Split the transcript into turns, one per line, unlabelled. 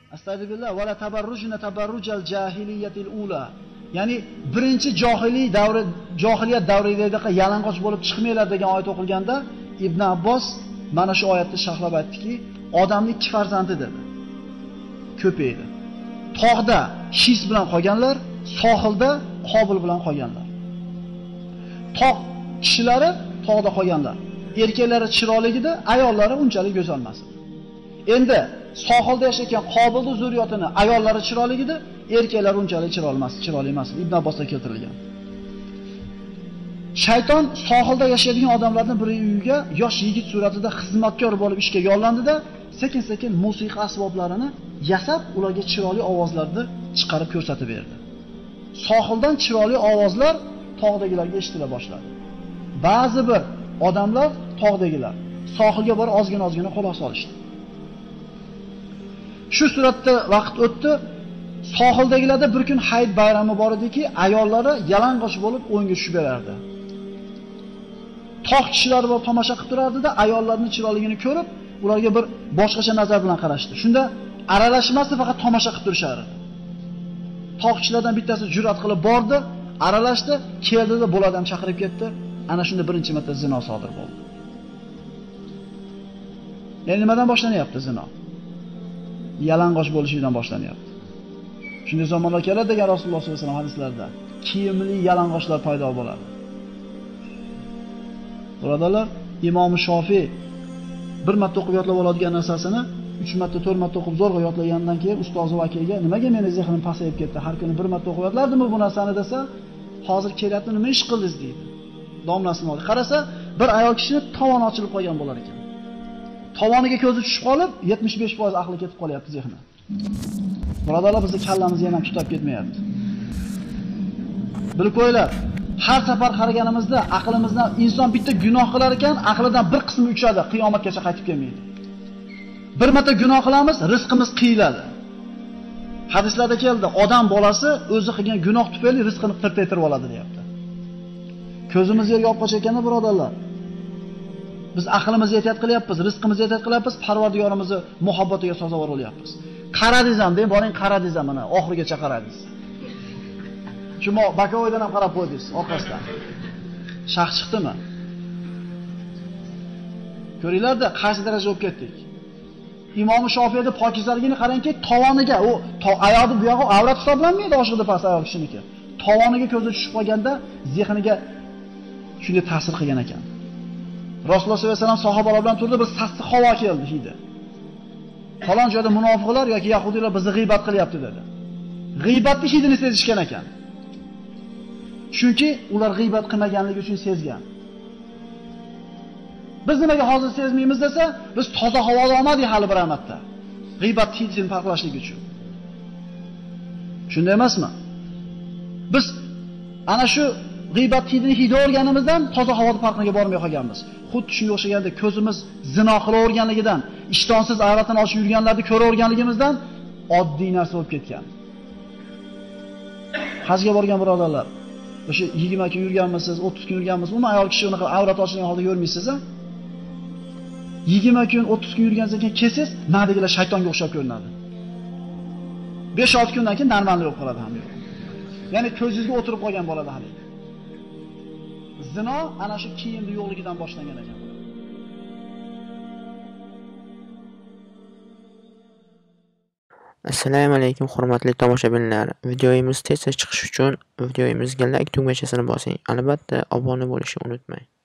Astagfirullah va la tabarrujna tabarrujal jahiliyatil ula. Ya'ni birinchi johiliyat davridagi yalang'och bo'lib chiqmanglar degan oyat o'qilganda Ibn Abbos mana shu oyatni sharhlab aytdiki, odamning ikki farzandi dedi. Ko'paydi. Tog'da Shis bilan qolganlar, sohilda Qobil bilan qolganlar. Tog' kishilari tog'da qolganlar. Erkaklari chiroyligida, ayollari unchalik go'zal emas. Endi sohilda yashayotgan Qobilning zurriyotini ayollari chiroyligida, erkaklari unchalik chiroyli emas. Ibn Abbosda keltirilgan. Shayton sohilda yashaydigan odamlarning bir uyiga yosh yigit suratida xizmatkor bo'lib ishga yollandida, sekin-sekin musiqa asboblarini yasab, ularga chiroyli ovozlarni chiqarib ko'rsatib berdi. Sohildan chiroyli ovozlar tog'dagilarga eshitila boshladi. Ba'zi bir odamlar tog'dagilar sohilga borib ozgina quloq solishdi. Shu suratda vaqt o'tdi. Sohildagilarda bir kun Hayit bayrami bor ediki, ayollari yalang'och bo'lib o'yinga tushib berardi. Tog' kishilari bo'lib tomosha qilib turardi-da, ayollarning chiroyligini ko'rib, ularga bir boshqacha nazar bilan qarashdi. Shunda aralashmasdi, faqat tomosha qilib turishardi. Tog' kishilardan bittasi jur'at qilib bordi, aralashdi, keldi-da bo'ladam chaqirib ketdi. Ana shunda birinchi marta zino sodir bo'ldi. Ya'ni nimadan boshlanyapti zino? Yalang'och bo'lishidan boshlanyapti. Shunday zamonlar keladi degan Rasululloh sollallohu alayhi vasallam hadislarda. Kiyimli yalang'ochlar paydo bo'ladi. Birodarlar, Imom Shofiy bir marta o'qib yotlab oladigan narsasini 3 marta, 4 marta o'qib zo'rg'a yodlagandan keyin ustozi vakilga nimaga meni zehnim pasayib ketdi? Har kuni bir marta o'qib yodlardimmi bu narsani desa, hozir kelyapti, nima ish qildingiz deydi. Domlasini oldi. Qarasa, bir ayol kishini tovoni ochilib qolgan bo'lar ekan. Tovoniga ko'zi tushib qolib, 75% aqli ketib qolyapti zehni. Birodarlar, bizning kallamiz ham tutab ketmayapti. Bilib qo'yinglar, har safar qaraganimizda aqlimizdan inson bitta gunoh qilar ekan, aqlidan bir qismi uchadi, qiyomatgacha qaytib kelmaydi. Bir marta gunoh qilamiz, rizqimiz qiyiladi. Hadislarda keldi, odam bolasi o'zi qilgan gunoh tufayli rizqini tirtaytirib oladi, deyapti. Ko'zimiz yerga olib qochayotganda, birodarlar, biz aqlimizni ehtiyot qilyapmiz, rizqimizni ehtiyot qilyapmiz, Parvardigorimizning muhabbatiga sazovor bo'lyapmiz. Qaradingiz ham, deng, boring qaradingiz ham mana, oxirigacha qaradingiz. Chunki Bakovoydan ham qarab qo'ydingiz orqasidan. Shax chiqdimi? Ko'ringlar-da, qaysi daraja olib ketdik. Imom Shofiyda pokizaligini qarangki, tovoniga, u oyoqni bu yog'i avrat hisoblanmaydi, oshiqda past oyoq kishiniki. Tovoniga ko'zi tushib qolganda zehniga shunday ta'sir qilgan ekan. Rasululloh sollallohu alayhi vasallam sahobalar bilan turdi, bir sassiq havo keldi hidi. Falon joyda munofiqlar yoki yahudiylar bizni g'iybat qilyapti dedi. G'iybatning hidini sezishgan ekan. Chunki ular g'iybat qilmaganligi uchun sezgan. Biz nimaga hozir sezmaymiz desa, biz toza havoda olmadik hali bir amatda. G'iybat hidini farqlashlik uchun. Shunday emasmi? Biz ana shu g'iybat hidini hidi o'rganimizdan toza havoda farqiga bormay qolganmiz. Xuddi shunga o'xshaganda ko'zimiz zino qilaverganligidan, ishtonsiz avratini ochib yurganlarni ko'raverganligimizdan oddiy narsa bo'lib ketgan. Hajga borgan birodarlar, o'sha 20 kun yurganmisiz, 30 kun yurganmisiz, umuman ayol kishi unaqa avrat ochilgan holda ko'rmaysiz-a? 20 kun, 30 kun yurganingizdan keyin kelsangiz, nadigilar shaytonga o'xshab ko'rinadi. 5-6 kundan keyin normalniy bo'lib qoladi ham. Ya'ni ko'zingizga o'tirib qolgan bo'ladi hali. Zino ana shu kiyimli yo'qligidan boshlangan ekan.
Assalomu alaykum hurmatli tomoshabinlar. Videomiz tez chiqishi uchun videomizga like tugmachasini bosing. Albatta obuna bo'lishni unutmang.